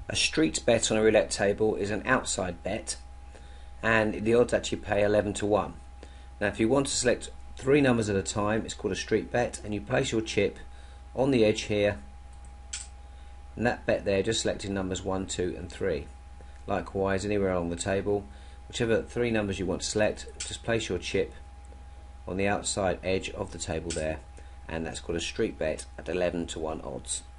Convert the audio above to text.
A street bet on a roulette table is an outside bet, and the odds actually pay 11 to 1. Now if you want to select 3 numbers at a time, it's called a street bet, and you place your chip on the edge here, and that bet there just selecting numbers 1, 2 and 3. Likewise anywhere along the table, whichever 3 numbers you want to select, just place your chip on the outside edge of the table there, and that's called a street bet at 11 to 1 odds.